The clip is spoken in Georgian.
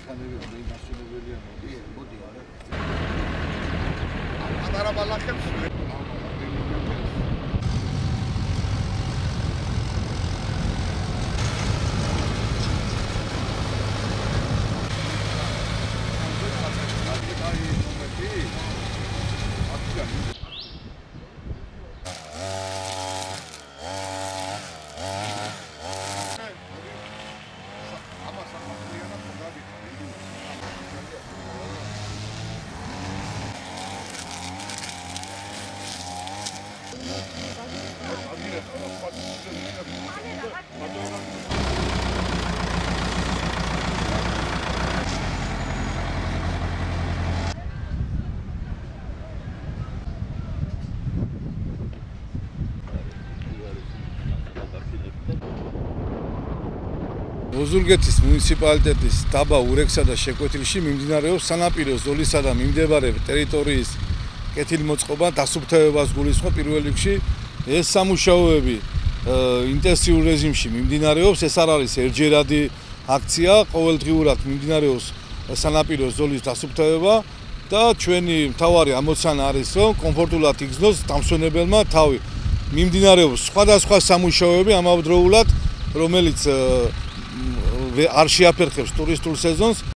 ოზურგეთის მუნიციპალიტეტის დაბა ურექსა და შეკვეთილში მიმდინარეობს სანაპირო ზოლისა და მიმდებარე ტერიტორიის კეთილმოწყობა დასუფთავებას გულისხმობ პირველ რიგში. ეს სამუშაოები ინტენსიურ რეჟიმში მიმდინარეობს. ეს არ არის ერთჯერადი აქცია, ყოველდღიურად მიმდინარეობს სანაპირო ზოლის დასუფთავება და ჩვენი მთავარი ამოცანა არის, რომ კომფორტულად იგრძნოს დამსვენებელმა თავი. მიმდინარეობს სხვადასხვა სამუშაოები ამავდროულად, რომელიც არ შეაფერხებს ტურისტულ სეზონს.